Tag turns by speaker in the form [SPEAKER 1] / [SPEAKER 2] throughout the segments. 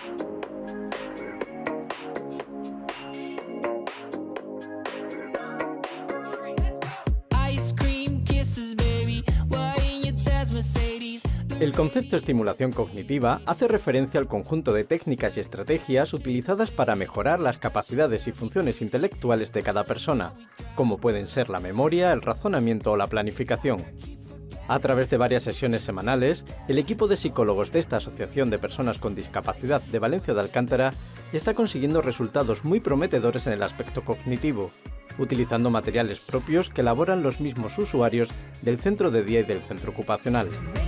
[SPEAKER 1] El concepto estimulación cognitiva hace referencia al conjunto de técnicas y estrategias utilizadas para mejorar las capacidades y funciones intelectuales de cada persona, como pueden ser la memoria, el razonamiento o la planificación. A través de varias sesiones semanales, el equipo de psicólogos de esta Asociación de Personas con Discapacidad de Valencia de Alcántara está consiguiendo resultados muy prometedores en el aspecto cognitivo, utilizando materiales propios que elaboran los mismos usuarios del centro de día y del centro ocupacional.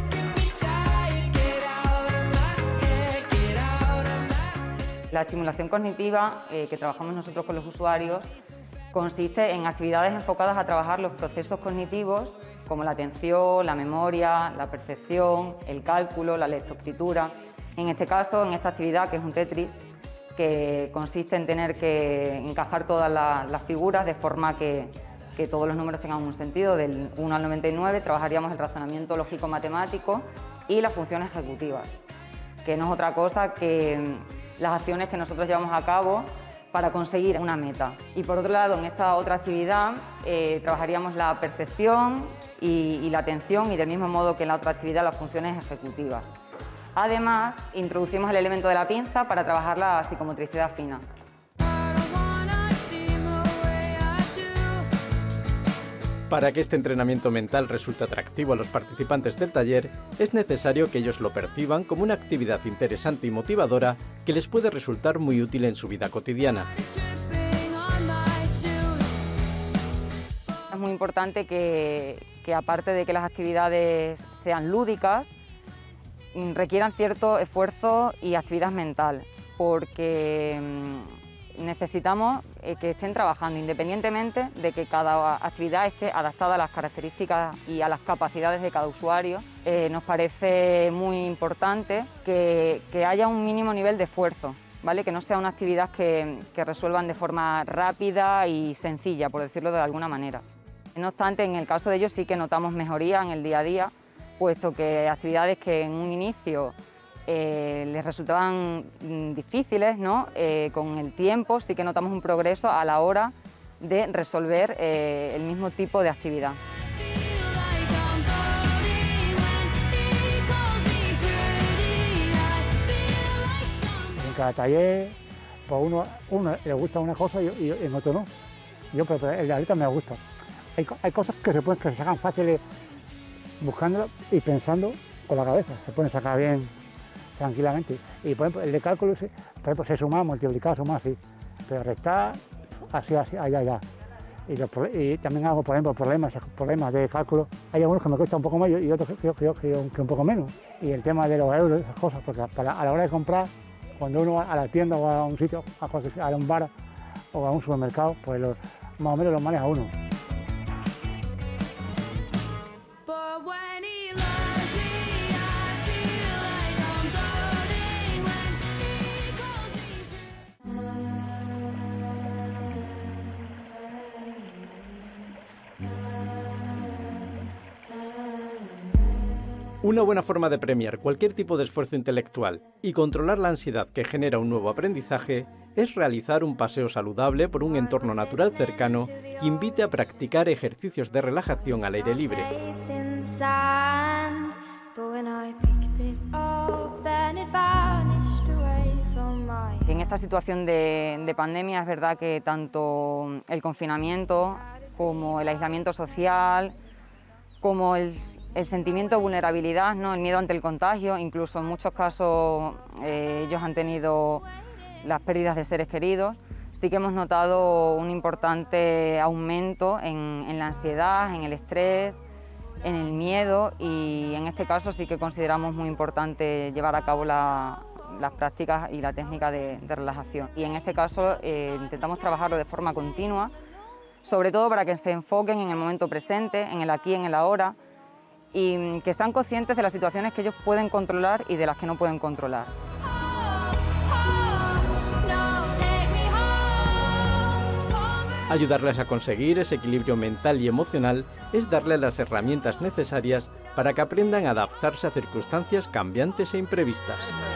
[SPEAKER 2] La estimulación cognitiva que trabajamos nosotros con los usuarios consiste en actividades enfocadas a trabajar los procesos cognitivos como la atención, la memoria, la percepción, el cálculo, la lectoescritura. En este caso, en esta actividad, que es un Tetris, que consiste en tener que encajar todas las figuras de forma que todos los números tengan un sentido, del 1 al 99, trabajaríamos el razonamiento lógico-matemático y las funciones ejecutivas, que no es otra cosa que las acciones que nosotros llevamos a cabo para conseguir una meta. Y por otro lado, en esta otra actividad trabajaríamos la percepción y la atención, y del mismo modo que en la otra actividad las funciones ejecutivas. Además, introducimos el elemento de la pinza para trabajar la psicomotricidad fina.
[SPEAKER 1] Para que este entrenamiento mental resulte atractivo a los participantes del taller, es necesario que ellos lo perciban como una actividad interesante y motivadora que les puede resultar muy útil en su vida cotidiana.
[SPEAKER 2] Es muy importante que aparte de que las actividades sean lúdicas, requieran cierto esfuerzo y actividad mental, porque necesitamos que estén trabajando independientemente de que cada actividad esté adaptada a las características y a las capacidades de cada usuario. Nos parece muy importante que haya un mínimo nivel de esfuerzo, ¿vale? Que no sea una actividad que resuelvan de forma rápida y sencilla, por decirlo de alguna manera. No obstante, en el caso de ellos sí que notamos mejoría en el día a día, puesto que actividades que en un inicio les resultaban difíciles, ¿no? Con el tiempo sí que notamos un progreso a la hora de resolver el mismo tipo de actividad.
[SPEAKER 3] En cada taller, pues uno le gusta una cosa y en otro no. Yo, pero el de ahorita me gusta. Hay cosas que se sacan fáciles buscando y pensando con la cabeza, se pueden sacar bien tranquilamente. Y por ejemplo, el de cálculo, por ejemplo, se suma, multiplicar, sumar, sí, pero restar, así, allá. Y también hago, por ejemplo, problemas de cálculo. Hay algunos que me cuesta un poco más y otros que un poco menos. Y el tema de los euros, esas cosas, porque a la hora de comprar, cuando uno va a la tienda o a un sitio, a un bar o a un supermercado, pues más o menos lo maneja uno.
[SPEAKER 1] Una buena forma de premiar cualquier tipo de esfuerzo intelectual y controlar la ansiedad que genera un nuevo aprendizaje es realizar un paseo saludable por un entorno natural cercano que invite a practicar ejercicios de relajación al aire libre.
[SPEAKER 2] En esta situación de pandemia es verdad que tanto el confinamiento como el aislamiento social, como el sentimiento de vulnerabilidad, ¿no? El miedo ante el contagio, incluso en muchos casos ellos han tenido las pérdidas de seres queridos. Sí que hemos notado un importante aumento en la ansiedad, en el estrés, en el miedo, y en este caso sí que consideramos muy importante llevar a cabo las prácticas y la técnica de relajación. Y en este caso intentamos trabajarlo de forma continua, sobre todo para que se enfoquen en el momento presente, en el aquí, en el ahora, y que están conscientes de las situaciones que ellos pueden controlar y de las que no pueden controlar.
[SPEAKER 1] Ayudarles a conseguir ese equilibrio mental y emocional es darles las herramientas necesarias para que aprendan a adaptarse a circunstancias cambiantes e imprevistas.